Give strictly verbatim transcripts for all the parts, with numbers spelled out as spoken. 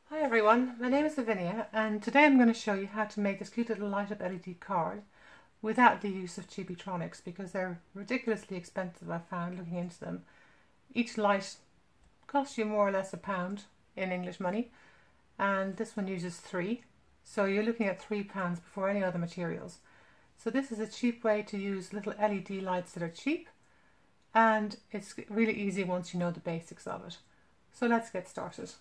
Hi everyone, my name is Lavinia and today I'm going to show you how to make this cute little light up L E D card without the use of Chibitronics because they're ridiculously expensive. I found looking into them. Each light costs you more or less a pound in English money and this one uses three, so you're looking at three pounds before any other materials. So this is a cheap way to use little L E D lights that are cheap, and it's really easy once you know the basics of it. So let's get started.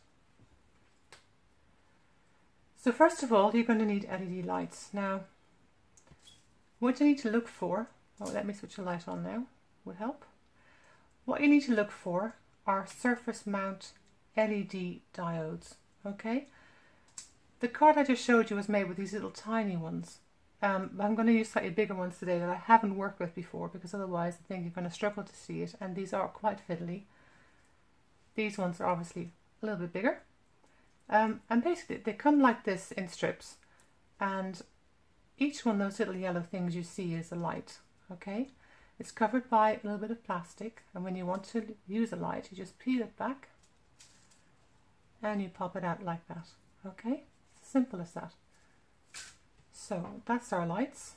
So first of all, you're going to need L E D lights. Now, what you need to look for, oh let me switch the light on now, would help. What you need to look for are surface mount L E D diodes, okay? The card I just showed you was made with these little tiny ones. Um, I'm going to use slightly bigger ones today that I haven't worked with before because otherwise I think you're going to struggle to see it, and these are quite fiddly. These ones are obviously a little bit bigger. Um, and basically they come like this in strips, and each one of those little yellow things you see is a light, okay? It's covered by a little bit of plastic, and when you want to use a light you just peel it back and you pop it out like that, okay? It's as simple as that. So that's our lights.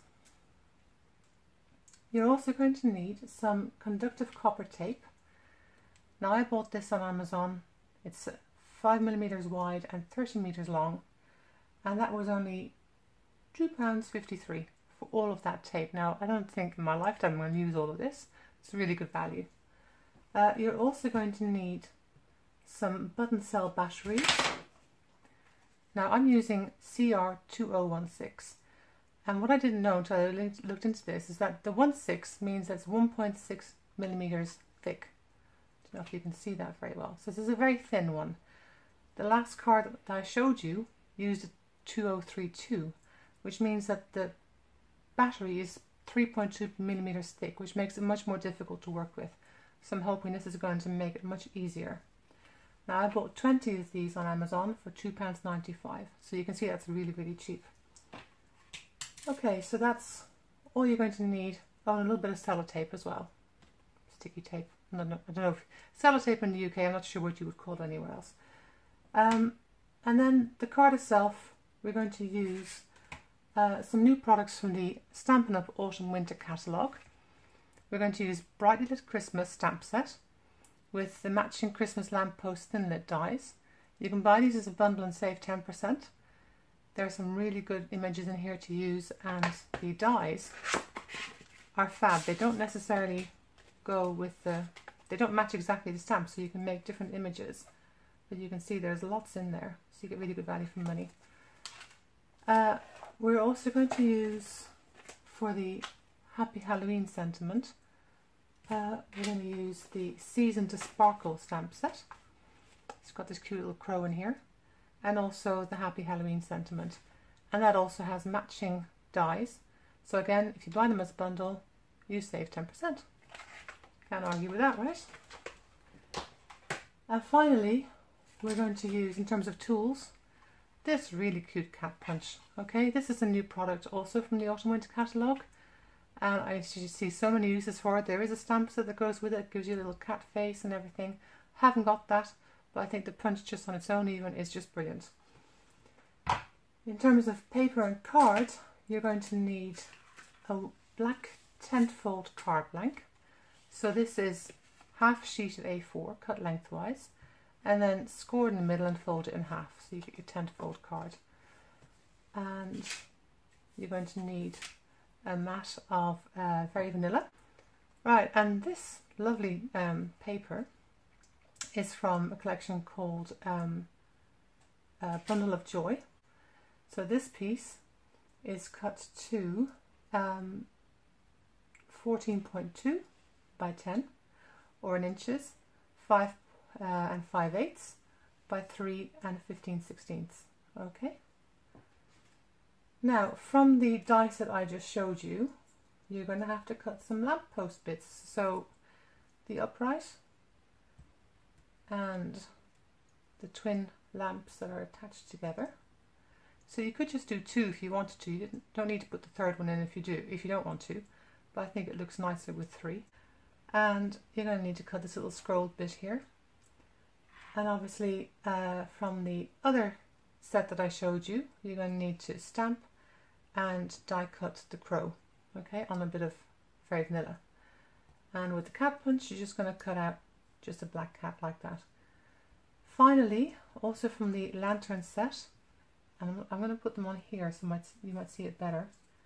You're also going to need some conductive copper tape. Now I bought this on Amazon. It's five millimeters wide and thirty meters long, and that was only two pounds fifty-three for all of that tape. Now I don't think in my lifetime I'm going to use all of this. It's really good value. Uh, you're also going to need some button cell batteries. Now I'm using C R two oh one six, and what I didn't know until I looked into this is that the one six means it's one point six millimeters thick. I don't know if you can see that very well. So this is a very thin one. The last card that I showed you used a two oh three two, which means that the battery is three point two millimeters thick, which makes it much more difficult to work with. So I'm hoping this is going to make it much easier. Now I bought twenty of these on Amazon for two pounds ninety-five, so you can see that's really really cheap. Okay, so that's all you're going to need. Oh, and a little bit of sellotape as well, sticky tape. No, no, I don't know if sellotape in the U K, I'm not sure what you would call it anywhere else. Um, and then the card itself, we're going to use uh, some new products from the Stampin' Up! Autumn Winter catalogue. We're going to use Brightly Lit Christmas stamp set with the matching Christmas lamppost thin lit dies. You can buy these as a bundle and save ten percent. There are some really good images in here to use, and the dies are fab. They don't necessarily go with the, they don't match exactly the stamp, so you can make different images. But you can see there's lots in there, so you get really good value for money. Uh, we're also going to use, for the Happy Halloween sentiment, uh, we're going to use the Season to Sparkle stamp set. It's got this cute little crow in here, and also the Happy Halloween sentiment. And that also has matching dies. So again, if you buy them as a bundle, you save ten percent. Can't argue with that, right? And finally, we're going to use, in terms of tools, this really cute cat punch. Okay, this is a new product also from the Autumn Winter catalogue, and I see so many uses for it. There is a stamp set that goes with it, gives you a little cat face and everything. Haven't got that, but I think the punch just on its own even is just brilliant. In terms of paper and card, you're going to need a black tent-fold card blank. So this is half sheet of A four cut lengthwise, and then scored in the middle and fold it in half, so you get your tent-fold card. And you're going to need a mat of uh, Very Vanilla. Right, and this lovely um, paper is from a collection called um, uh, Bundle of Joy. So this piece is cut to um, fourteen point two by ten, or in inches, five Uh, and five eighths by three and fifteen sixteenths. Okay. Now from the dice that I just showed you, you're going to have to cut some lamppost bits. So the upright and the twin lamps that are attached together. So you could just do two if you wanted to. You don't need to put the third one in if you do, if you don't want to. But I think it looks nicer with three. And you're going to need to cut this little scroll bit here. And obviously uh, from the other set that I showed you, you're going to need to stamp and die cut the crow, okay, on a bit of Fairy Vanilla. And with the cat punch, you're just going to cut out just a black cat like that. Finally, also from the lantern set, and I'm, I'm going to put them on here so might, you might see it better.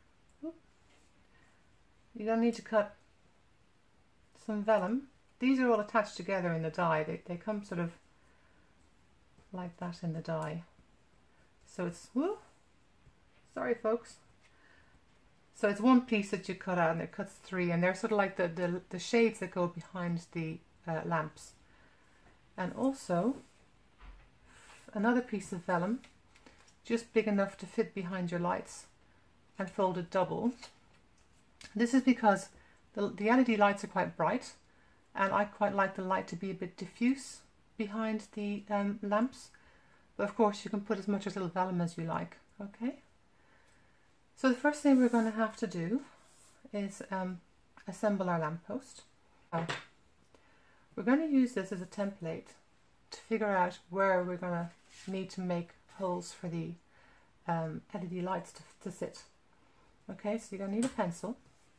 You're going to need to cut some vellum. These are all attached together in the die. They, they come sort of like that in the die. So it's, whoo, sorry folks. So it's one piece that you cut out and it cuts three, and they're sort of like the, the, the shades that go behind the uh, lamps. And also another piece of vellum, just big enough to fit behind your lights and folded double. This is because the, the L E D lights are quite bright, and I quite like the light to be a bit diffuse behind the um, lamps. But of course you can put as much as little vellum as you like, okay? So the first thing we're going to have to do is um, assemble our lamppost. Now, we're going to use this as a template to figure out where we're going to need to make holes for the um, L E D lights to, to sit. Okay, so you're going to need a pencil.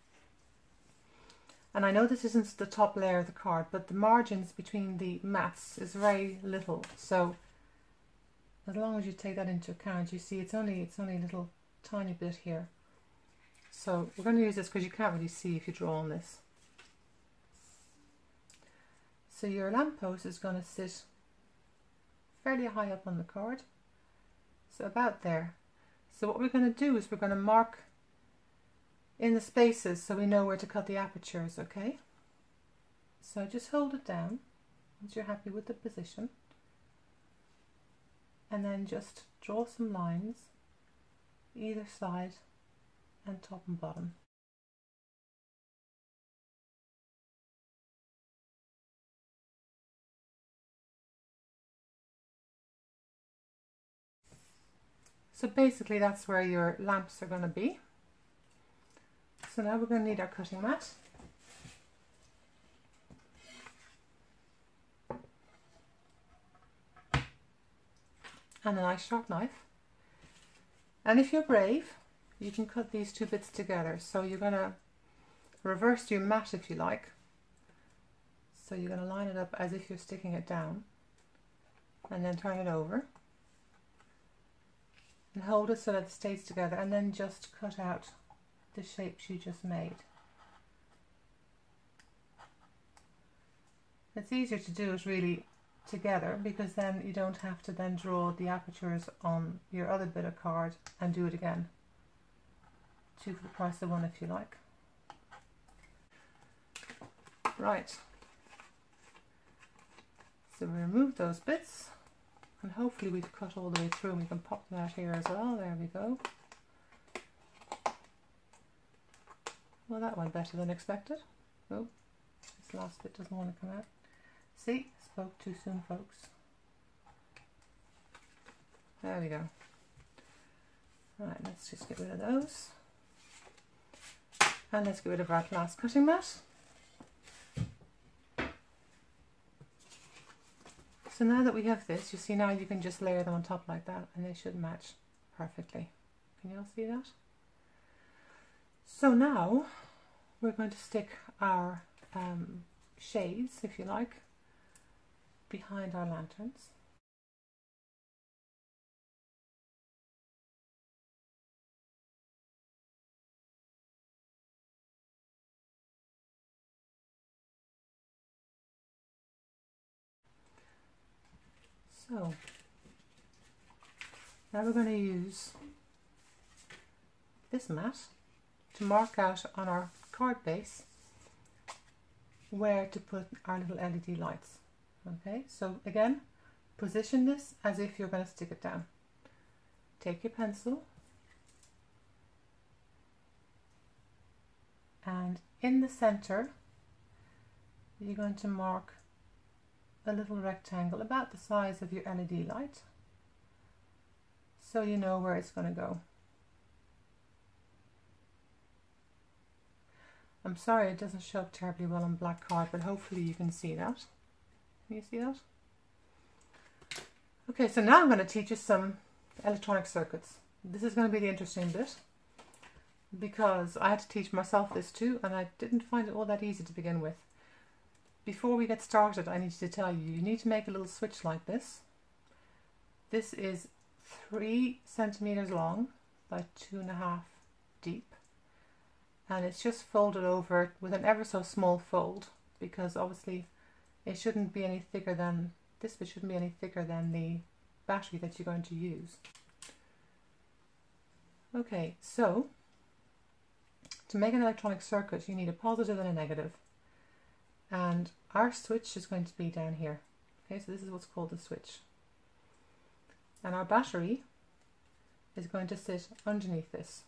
And I know this isn't the top layer of the card, but the margins between the mats is very little. So as long as you take that into account, you see it's only it's only a little tiny bit here. So we're going to use this because you can't really see if you draw on this. So your lamppost is going to sit fairly high up on the card, so about there. So what we're going to do is we're going to mark in the spaces so we know where to cut the apertures, okay? So just hold it down once you're happy with the position, and then just draw some lines either side and top and bottom. So basically that's where your lamps are going to be. So now we're going to need our cutting mat. And a nice sharp knife. And if you're brave, you can cut these two bits together. So you're going to reverse your mat if you like. So you're going to line it up as if you're sticking it down, and then turn it over and hold it so that it stays together, and then just cut out the shapes you just made. It's easier to do it really together, because then you don't have to then draw the apertures on your other bit of card and do it again. Two for the price of one if you like. Right, so we remove those bits, and hopefully we've cut all the way through, and we can pop them out here as well. There we go. Well, that went better than expected. Oh, this last bit doesn't want to come out. See, spoke too soon, folks. There we go. Right, let's just get rid of those. And let's get rid of our last cutting mat. So now that we have this, you see now you can just layer them on top like that, and they should match perfectly. Can you all see that? So now we're going to stick our um, shades, if you like, behind our lanterns. So now we're going to use this mat to mark out on our card base where to put our little L E D lights. Okay, so again, position this as if you're going to stick it down. Take your pencil, and in the center you're going to mark a little rectangle about the size of your L E D light, so you know where it's going to go. I'm sorry it doesn't show up terribly well on black card, but hopefully you can see that. Can you see that? Okay, so now I'm going to teach you some electronic circuits. This is going to be the interesting bit, because I had to teach myself this too, and I didn't find it all that easy to begin with. Before we get started, I need to tell you, you need to make a little switch like this. This is three centimeters long by two and a half deep, and it's just folded over with an ever so small fold, because obviously it shouldn't be any thicker than this bit shouldn't be any thicker than the battery that you're going to use. Okay, so to make an electronic circuit, you need a positive and a negative, and our switch is going to be down here. Okay, so this is what's called the switch, and our battery is going to sit underneath this.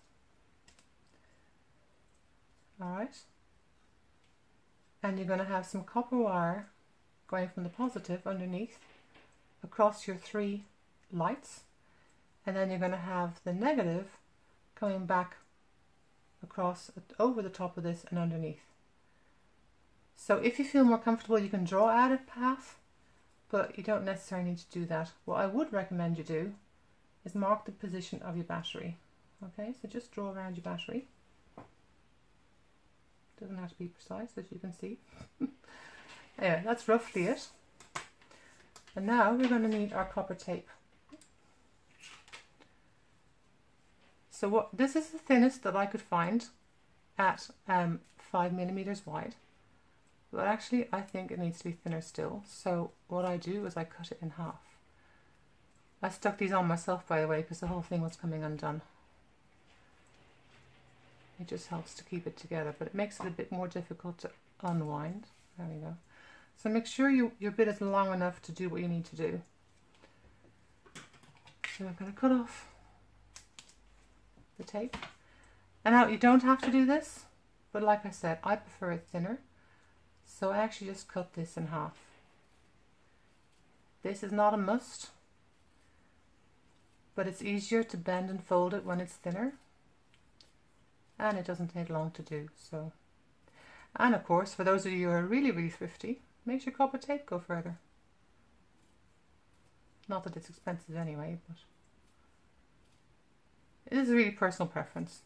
Alright, and you're going to have some copper wire going from the positive underneath across your three lights, and then you're going to have the negative coming back across over the top of this and underneath. So if you feel more comfortable, you can draw out a path, but you don't necessarily need to do that. What I would recommend you do is mark the position of your battery. Okay, so just draw around your battery. Doesn't have to be precise, as you can see. Anyway, that's roughly it. And now we're going to need our copper tape. So what this is the thinnest that I could find at um, five millimeters wide, but actually I think it needs to be thinner still. So what I do is I cut it in half. I stuck these on myself, by the way, because the whole thing was coming undone. It just helps to keep it together, but it makes it a bit more difficult to unwind. There we go. So make sure you, your bit is long enough to do what you need to do. So I'm going to cut off the tape. And now you don't have to do this, but like I said, I prefer it thinner. So I actually just cut this in half. This is not a must, but it's easier to bend and fold it when it's thinner. And it doesn't take long to do, so. And of course, for those of you who are really, really thrifty, makes your copper tape go further. Not that it's expensive anyway, but it is a really personal preference.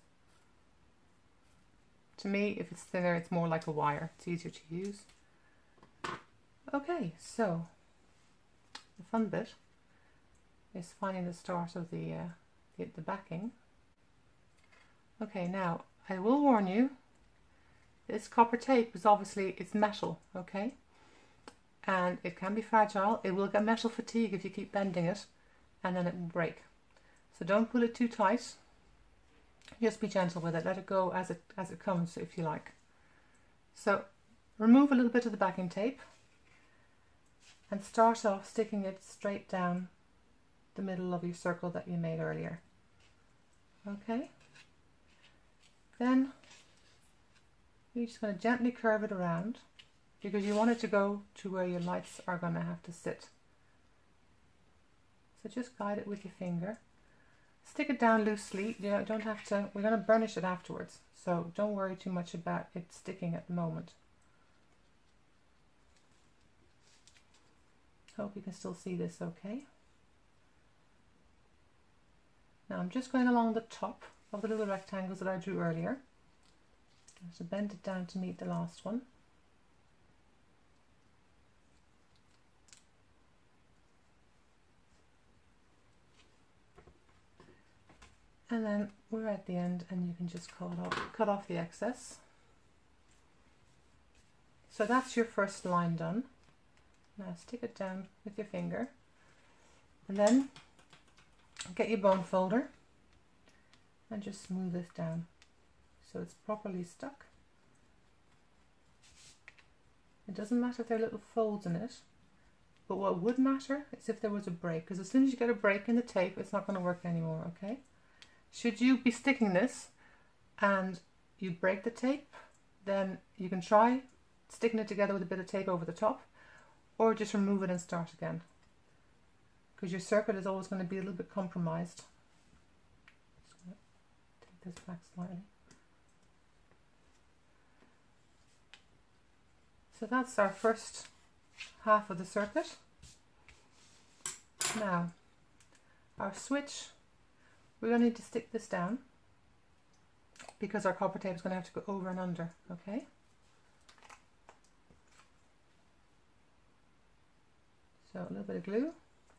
To me, if it's thinner, it's more like a wire. It's easier to use. Okay, so the fun bit is finding the start of the, uh, the, the backing. Okay, now I will warn you, this copper tape is obviously, it's metal, okay? And it can be fragile. It will get metal fatigue if you keep bending it, and then it will break. So don't pull it too tight. Just be gentle with it. Let it go as it as it comes, if you like. So remove a little bit of the backing tape and start off sticking it straight down the middle of your circle that you made earlier. Okay. Then you're just going to gently curve it around, because you want it to go to where your lights are going to have to sit. So just guide it with your finger. Stick it down loosely. You know, don't have to, we're going to burnish it afterwards, so don't worry too much about it sticking at the moment. Hope you can still see this okay. Now I'm just going along the top of the little rectangles that I drew earlier. So bend it down to meet the last one. And then we're at the end, and you can just cut off, cut off the excess. So that's your first line done. Now stick it down with your finger, and then get your bone folder and just smooth this down so it's properly stuck. It doesn't matter if there are little folds in it, but what would matter is if there was a break, because as soon as you get a break in the tape, it's not going to work anymore, okay? Should you be sticking this and you break the tape, then you can try sticking it together with a bit of tape over the top, or just remove it and start again, because your circuit is always going to be a little bit compromised. Just going to take this back slightly. So that's our first half of the circuit. Now, our switch, we're going to need to stick this down because our copper tape is going to have to go over and under, okay? So a little bit of glue.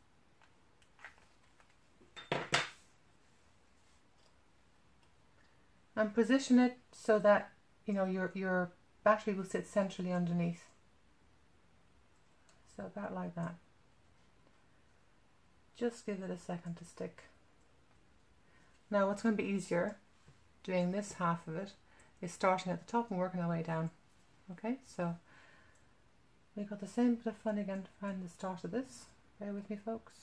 And position it so that, you know, your, your battery will sit centrally underneath. So about like that. Just give it a second to stick. Now what's going to be easier doing this half of it is starting at the top and working our way down. Okay, so we got the same bit of fun again to find the start of this. Bear with me, folks.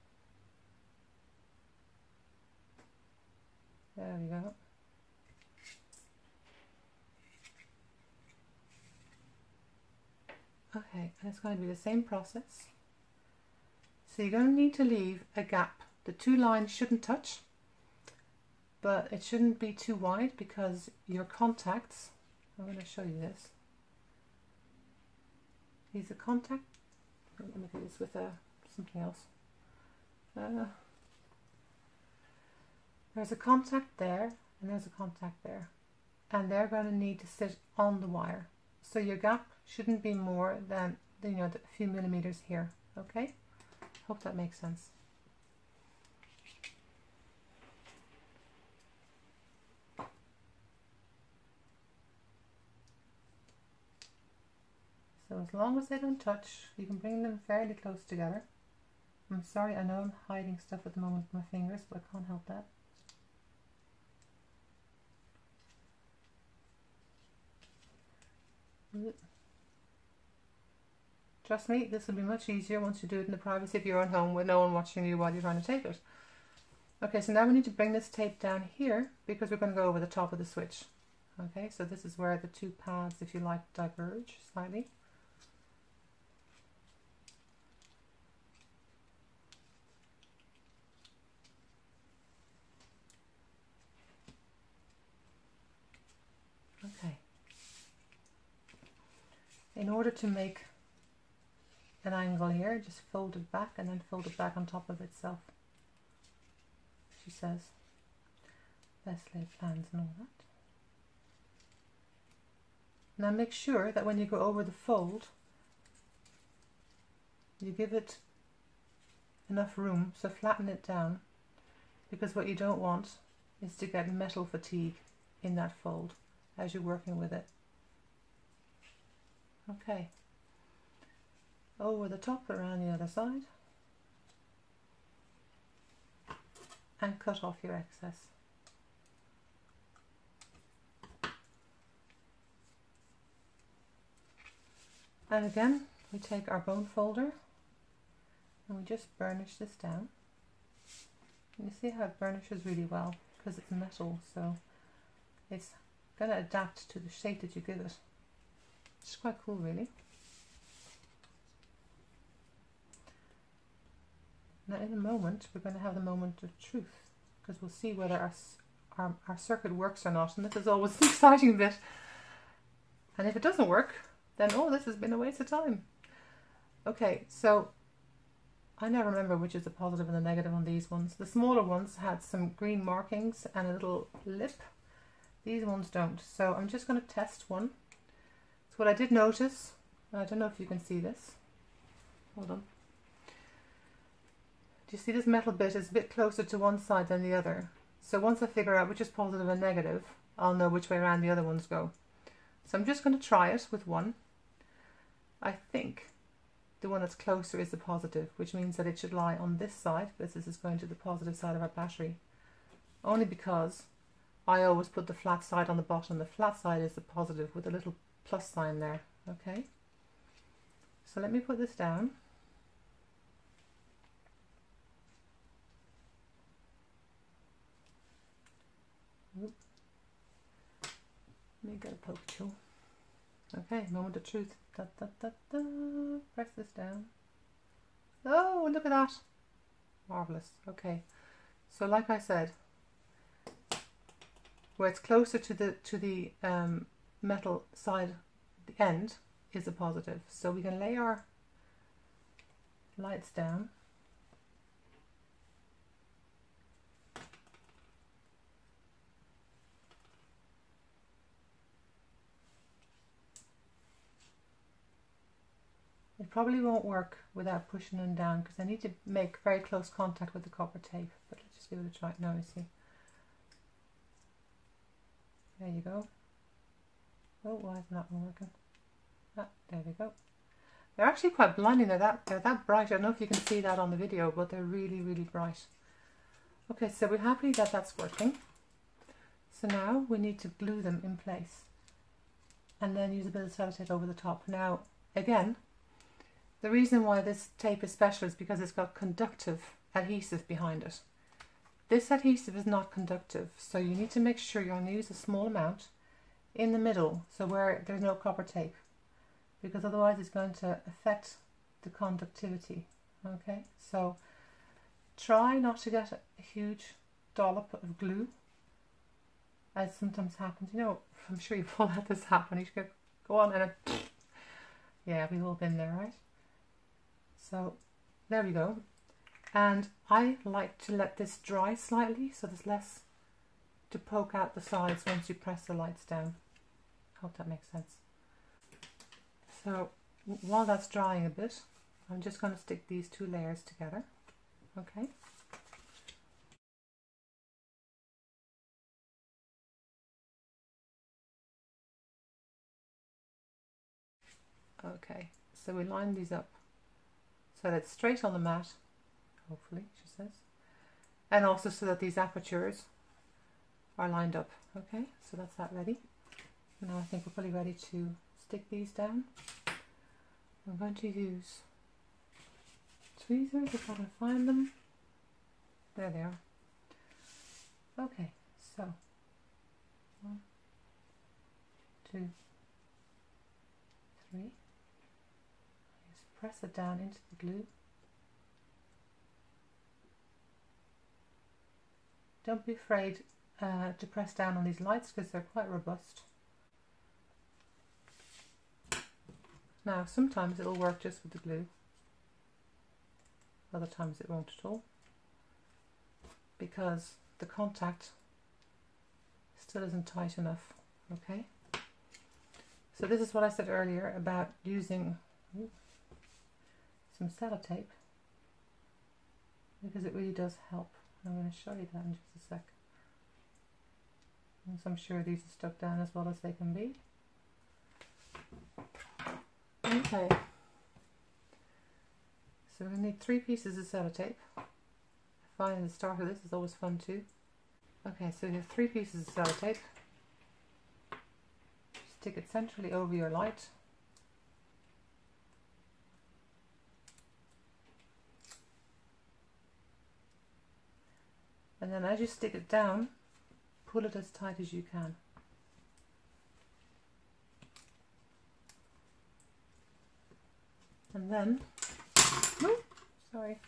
There we go. Okay, and it's going to be the same process. So you're going to need to leave a gap. The two lines shouldn't touch, but it shouldn't be too wide because your contacts, I'm going to show you this. These are contact. Let me do this with uh, something else. Uh, there's a contact there and there's a contact there, and they're going to need to sit on the wire. So your gap shouldn't be more than, you know, a few millimeters here. Okay, hope that makes sense. So as long as they don't touch, you can bring them fairly close together. I'm sorry, I know I'm hiding stuff at the moment with my fingers, but I can't help that. Trust me, this will be much easier once you do it in the privacy of your own home with no one watching you while you're trying to tape it. Okay, so now we need to bring this tape down here because we're going to go over the top of the switch. Okay, so this is where the two paths, if you like, diverge slightly. Okay. In order to make an angle here, just fold it back and then fold it back on top of itself. She says, best laid plans and all that. Now make sure that when you go over the fold, you give it enough room, so flatten it down, because what you don't want is to get metal fatigue in that fold as you're working with it. Okay. Over the top, around the other side, and cut off your excess. And again, we take our bone folder and we just burnish this down. And you see how it burnishes really well because it's metal, so it's going to adapt to the shape that you give it. It's quite cool, really. Now in a moment we're going to have the moment of truth, because we'll see whether our, our, our circuit works or not, and this is always the exciting bit. And if it doesn't work, then oh, this has been a waste of time. Okay, so I now remember which is the positive and the negative on these ones. The smaller ones had some green markings and a little lip. These ones don't, so I'm just going to test one. So what I did notice, I don't know if you can see this, hold on. Do you see this metal bit is a bit closer to one side than the other? So once I figure out which is positive and negative, I'll know which way around the other ones go. So I'm just going to try it with one. I think the one that's closer is the positive, which means that it should lie on this side, because this is going to the positive side of our battery. Only because I always put the flat side on the bottom. The flat side is the positive with a little plus sign there. Okay. So let me put this down. Oop. Let me get a poke tool. Okay, moment of truth. Da, da, da, da. Press this down. Oh, look at that. Marvellous. Okay. So like I said, where it's closer to the to the um, metal side, the end is a positive. So we can lay our lights down It probably won't work without pushing them down because I need to make very close contact with the copper tape, but let's just give it a try. Now you see. There you go. Oh, why is that not working? Ah, there we go. They're actually quite blinding. They're that, they're that bright. I don't know if you can see that on the video, but they're really, really bright. Okay, so we're happy that that's working. So now we need to glue them in place and then use a bit of sellotape over the top. Now, again, the reason why this tape is special is because it's got conductive adhesive behind it. This adhesive is not conductive, so you need to make sure you're going to use a small amount in the middle, so where there's no copper tape, because otherwise it's going to affect the conductivity. Okay, so try not to get a huge dollop of glue, as sometimes happens. You know, I'm sure you've all had this happen. You should go on and it, yeah, we've all been there, right? So there we go. And I like to let this dry slightly so there's less to poke out the sides once you press the lights down. Hope that makes sense. So while that's drying a bit, I'm just going to stick these two layers together. Okay. Okay, so we line these up so that it's straight on the mat, hopefully, she says, and also so that these apertures are lined up. Okay, so that's that ready. Now I think we're probably ready to stick these down. I'm going to use tweezers if I can find them. There they are. Okay, so one, two, three. Just press it down into the glue. Don't be afraid uh, to press down on these lights because they're quite robust. Now sometimes it'll work just with the glue, other times it won't at all, because the contact still isn't tight enough. Okay, so this is what I said earlier about using ooh, some sellotape, because it really does help. I'm going to show you that in just a sec. And so I'm sure these are stuck down as well as they can be. Okay, so we need three pieces of sellotape. Finding the start of this is always fun too. Okay, so you have three pieces of sellotape. Stick it centrally over your light. And then as you stick it down, pull it as tight as you can. And then, whoop, sorry,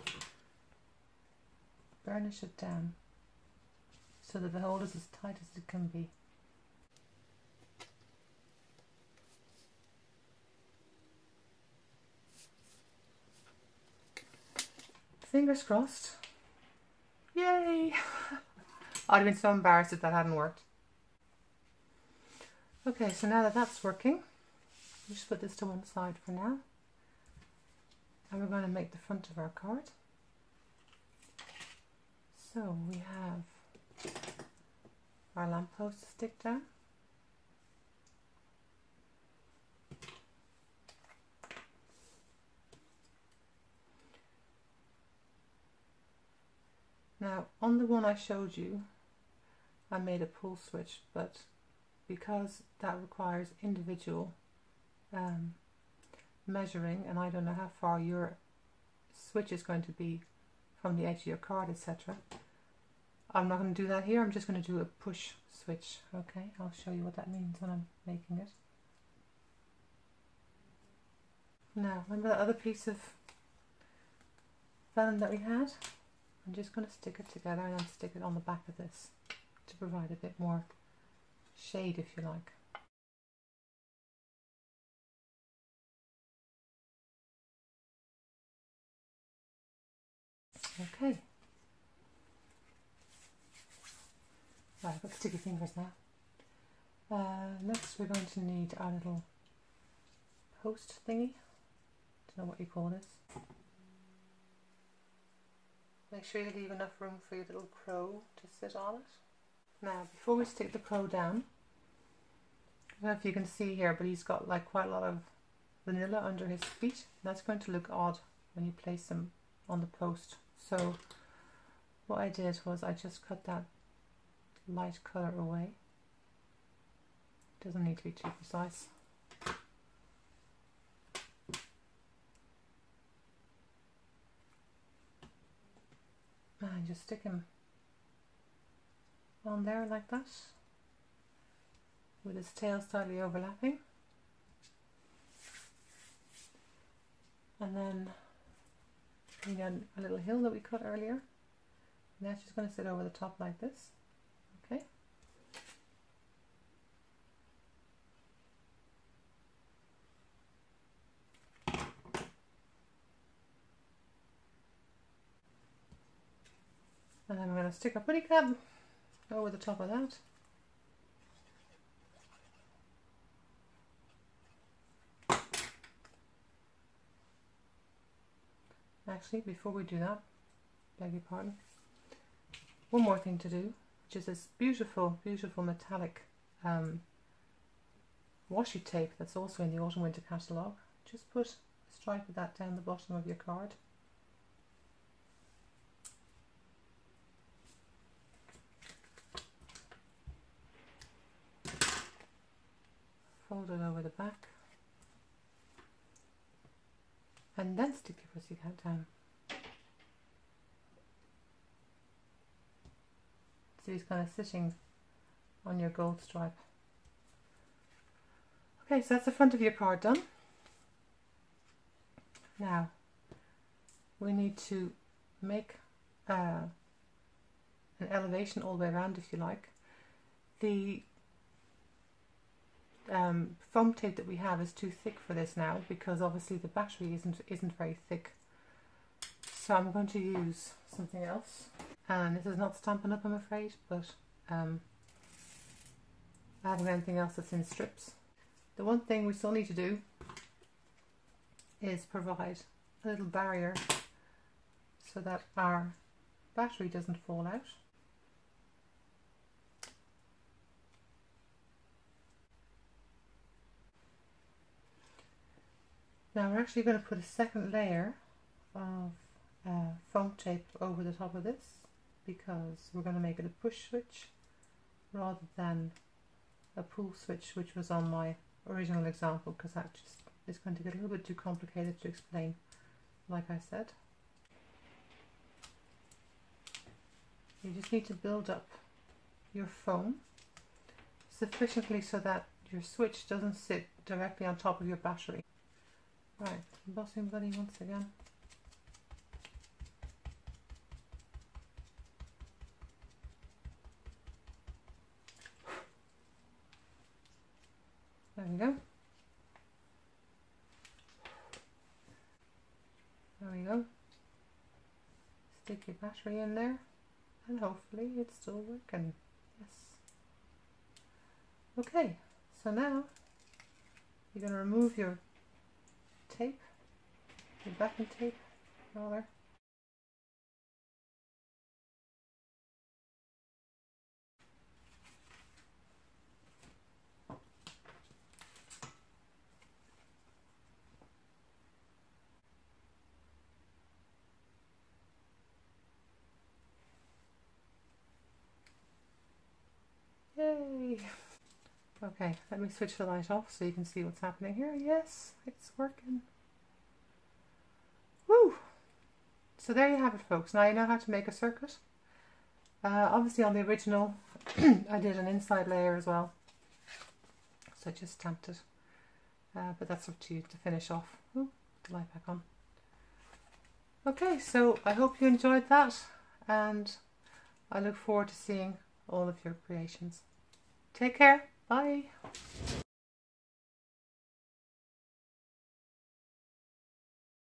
burnish it down so that the hole is as tight as it can be. Fingers crossed. Yay! I'd have been so embarrassed if that hadn't worked. Okay, so now that that's working, we'll just put this to one side for now. And we're going to make the front of our card. So we have our lamppost to stick down. Now on the one I showed you, I made a pull switch, but because that requires individual um, measuring, and I don't know how far your switch is going to be from the edge of your card, et cetera. I'm not going to do that here. I'm just going to do a push switch. Okay, I'll show you what that means when I'm making it. Now, remember that other piece of vellum that we had? I'm just going to stick it together and then stick it on the back of this to provide a bit more shade, if you like. Okay. Right, I've got sticky fingers now. Uh, next we're going to need our little post thingy. don't know what you call this. Make sure you leave enough room for your little crow to sit on it. Now, before we stick the crow down, I don't know if you can see here, but he's got like quite a lot of vanilla under his feet. That's going to look odd when you place them on the post. So what I did was I just cut that light colour away. Doesn't need to be too precise. And just stick him on there like that, with his tail slightly overlapping. And then bring down a little hill that we cut earlier. And that's just going to sit over the top like this. Okay. And then we're going to stick a putty cap over the top of that. Actually, before we do that, beg your pardon, one more thing to do, which is this beautiful, beautiful metallic um, washi tape that's also in the Autumn Winter catalogue. Just put a stripe of that down the bottom of your card. Fold it over the back. And then stick your pussycat down. So he's kind of sitting on your gold stripe. Okay, so that's the front of your card done. Now, we need to make uh, an elevation all the way around, if you like. The Um, foam tape that we have is too thick for this now, because obviously the battery isn't isn't very thick. So I'm going to use something else, and this is not Stampin' Up, I'm afraid, but um, I haven't got anything else that's in strips. The one thing we still need to do is provide a little barrier so that our battery doesn't fall out. Now we're actually going to put a second layer of uh, foam tape over the top of this, because we're going to make it a push switch rather than a pull switch, which was on my original example, because that just is going to get a little bit too complicated to explain, like I said. You just need to build up your foam sufficiently so that your switch doesn't sit directly on top of your battery. Right, embossing buddy once again. There we go. There we go. Stick your battery in there, and hopefully it's still working. Yes. Okay, so now you're going to remove your tape, your backing tape, rather. Yay! Okay, let me switch the light off so you can see what's happening here. Yes, it's working. Woo! So there you have it, folks. Now you know how to make a circuit. Uh, obviously on the original I did an inside layer as well, so I just stamped it, uh, but that's up to you to finish off. Ooh, put the light back on. Okay, so I hope you enjoyed that, and I look forward to seeing all of your creations. Take care. Bye.